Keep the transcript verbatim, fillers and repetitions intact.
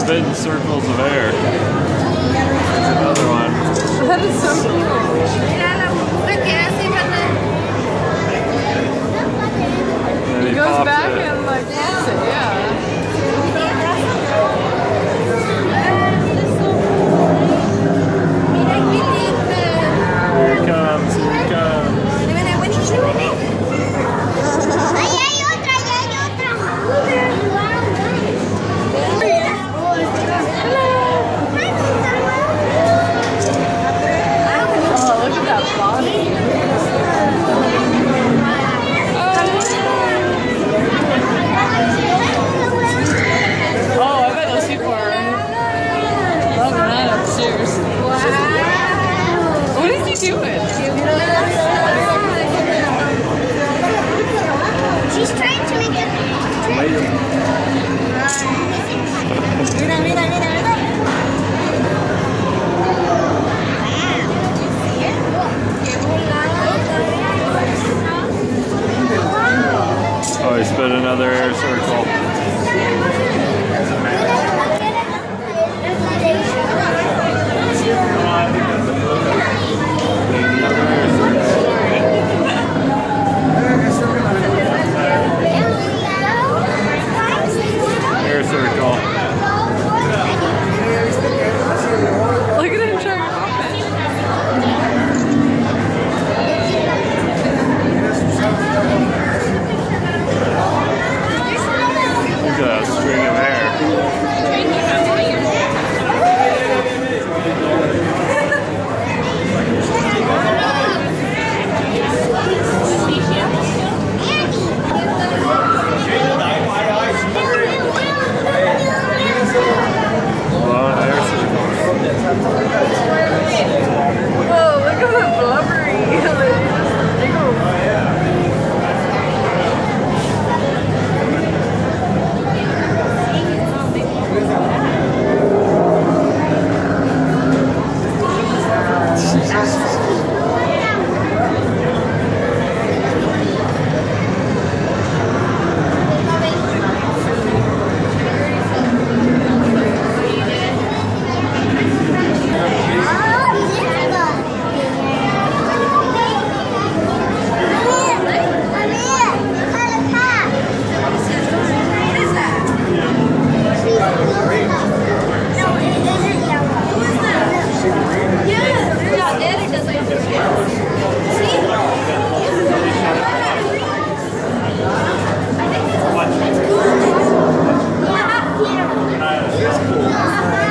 spitting circles of air. There's another one. That is so cool. He goes back it. and like pops it, yeah. Here he comes, here he comes. She's trying to make it. Mira, mira, mira, mira. Oh, he spit another air circle. Air circle. Look at him trying to pop it. Look at that string of hair. Whoa, look at the blubbery. Yeah.